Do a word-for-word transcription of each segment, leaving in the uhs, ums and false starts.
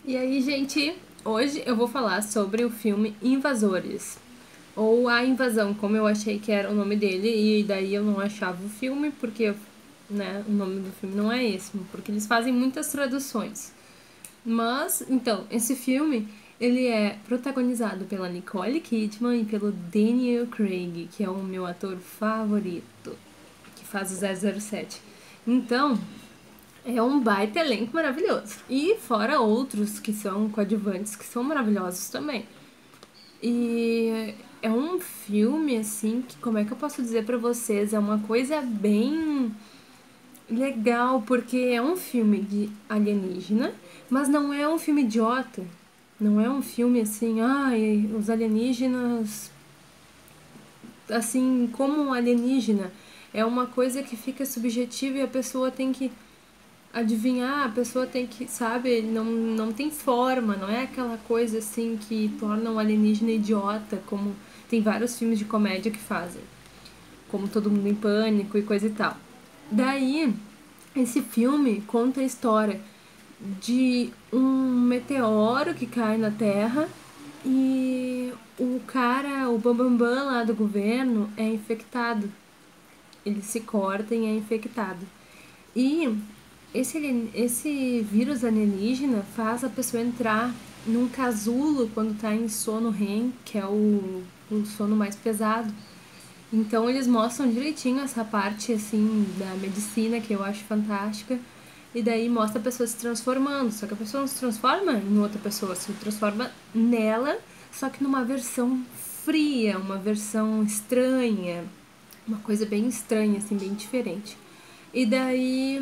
E aí, gente, hoje eu vou falar sobre o filme Invasores, ou A Invasão, como eu achei que era o nome dele, e daí eu não achava o filme, porque, né, o nome do filme não é esse, porque eles fazem muitas traduções. Mas, então, esse filme, ele é protagonizado pela Nicole Kidman e pelo Daniel Craig, que é o meu ator favorito, que faz o zero zero sete. Então, é um baita elenco maravilhoso. E fora outros que são coadjuvantes, que são maravilhosos também. E é um filme, assim, que como é que eu posso dizer pra vocês? É uma coisa bem legal, porque é um filme de alienígena, mas não é um filme idiota. Não é um filme assim, ai, os alienígenas. Assim, como um alienígena. É uma coisa que fica subjetiva e a pessoa tem que adivinhar, a pessoa tem que, sabe, não, não tem forma, não é aquela coisa assim que torna um alienígena idiota, como tem vários filmes de comédia que fazem, como Todo Mundo em Pânico e coisa e tal. Daí, esse filme conta a história de um meteoro que cai na Terra e o cara, o bambambam lá do governo é infectado. Ele se corta e é infectado. E esse, esse vírus alienígena faz a pessoa entrar num casulo quando tá em sono REM, que é o, o sono mais pesado. Então eles mostram direitinho essa parte assim da medicina que eu acho fantástica. E daí mostra a pessoa se transformando. Só que a pessoa não se transforma em outra pessoa, se transforma nela, só que numa versão fria, uma versão estranha. Uma coisa bem estranha, assim, bem diferente. E daí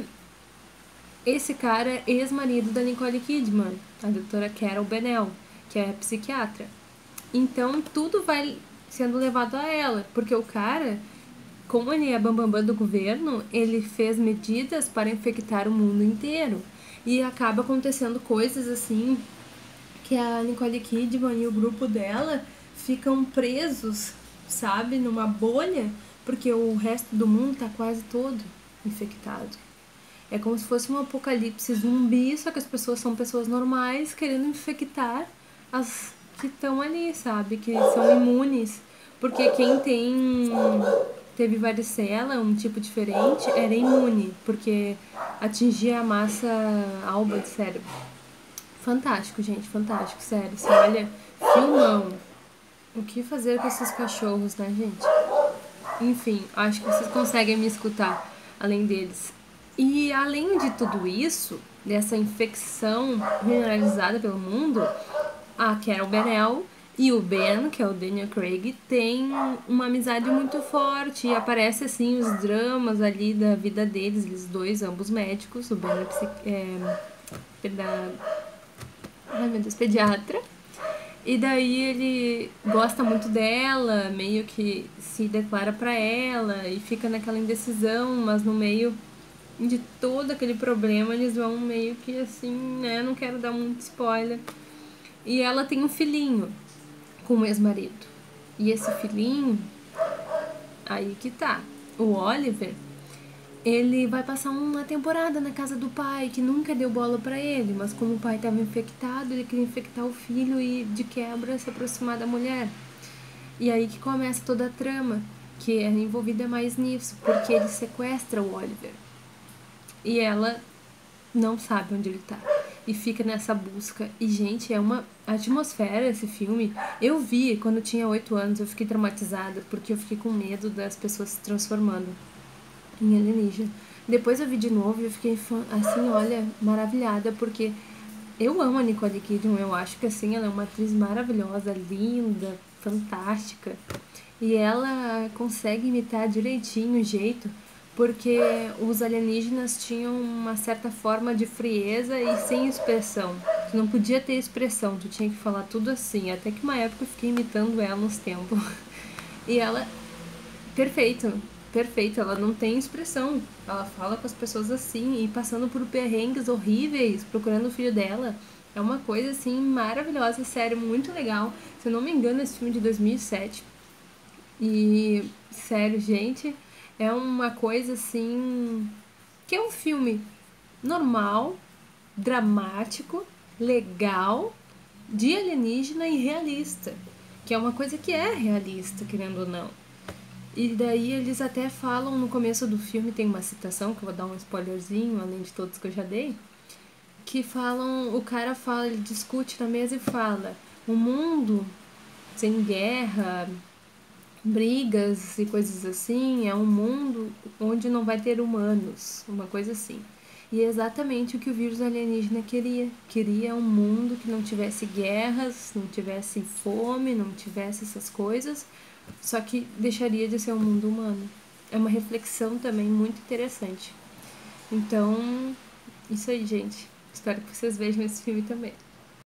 esse cara é ex-marido da Nicole Kidman, a doutora Carol Bennell, que é psiquiatra. Então tudo vai sendo levado a ela, porque o cara, como ele é bambambam do governo, ele fez medidas para infectar o mundo inteiro. E acaba acontecendo coisas assim que a Nicole Kidman e o grupo dela ficam presos, sabe, numa bolha, porque o resto do mundo tá quase todo infectado. É como se fosse um apocalipse zumbi, só que as pessoas são pessoas normais querendo infectar as que estão ali, sabe? Que são imunes. Porque quem tem teve varicela, um tipo diferente, era imune, porque atingia a massa alba do cérebro. Fantástico, gente, fantástico, sério. Você olha, filmão. O que fazer com esses cachorros, né, gente? Enfim, acho que vocês conseguem me escutar além deles. E além de tudo isso, dessa infecção generalizada pelo mundo, a Carol Bennell e o Ben, que é o Daniel Craig, têm uma amizade muito forte e aparece assim os dramas ali da vida deles, eles dois, ambos médicos, o Ben é, psiqui- é peda- ai meu Deus, pediatra. E daí ele gosta muito dela, meio que se declara pra ela e fica naquela indecisão, mas no meio de todo aquele problema eles vão meio que assim, né? Não quero dar muito spoiler. E ela tem um filhinho com o ex-marido. E esse filhinho, aí que tá. O Oliver, ele vai passar uma temporada na casa do pai, que nunca deu bola pra ele, mas como o pai estava infectado, ele queria infectar o filho e de quebra se aproximar da mulher. E aí que começa toda a trama, que é envolvida mais nisso, porque ele sequestra o Oliver. E ela não sabe onde ele tá. E fica nessa busca. E, gente, é uma atmosfera esse filme. Eu vi quando eu tinha oito anos, eu fiquei traumatizada, porque eu fiquei com medo das pessoas se transformando em alienígena. Depois eu vi de novo e eu fiquei assim, olha, maravilhada, porque eu amo a Nicole Kidman, eu acho que assim, ela é uma atriz maravilhosa, linda, fantástica. E ela consegue imitar direitinho o jeito, porque os alienígenas tinham uma certa forma de frieza e sem expressão. Tu não podia ter expressão, tu tinha que falar tudo assim. Até que uma época eu fiquei imitando ela uns tempos. E ela, perfeito, perfeito, ela não tem expressão. Ela fala com as pessoas assim e passando por perrengues horríveis, procurando o filho dela. É uma coisa assim maravilhosa, sério, muito legal. Se eu não me engano, esse filme é de dois mil e sete. E, sério, gente, é uma coisa assim. Que é um filme normal, dramático, legal de alienígena e realista, que é uma coisa que é realista, querendo ou não. E daí eles até falam no começo do filme, tem uma citação, que eu vou dar um spoilerzinho, além de todos que eu já dei, que falam, o cara fala, ele discute na mesa e fala, o mundo sem guerra, brigas e coisas assim, é um mundo onde não vai ter humanos, uma coisa assim. E é exatamente o que o vírus alienígena queria. Queria um mundo que não tivesse guerras, não tivesse fome, não tivesse essas coisas, só que deixaria de ser um mundo humano. É uma reflexão também muito interessante. Então, isso aí, gente. Espero que vocês vejam esse filme também.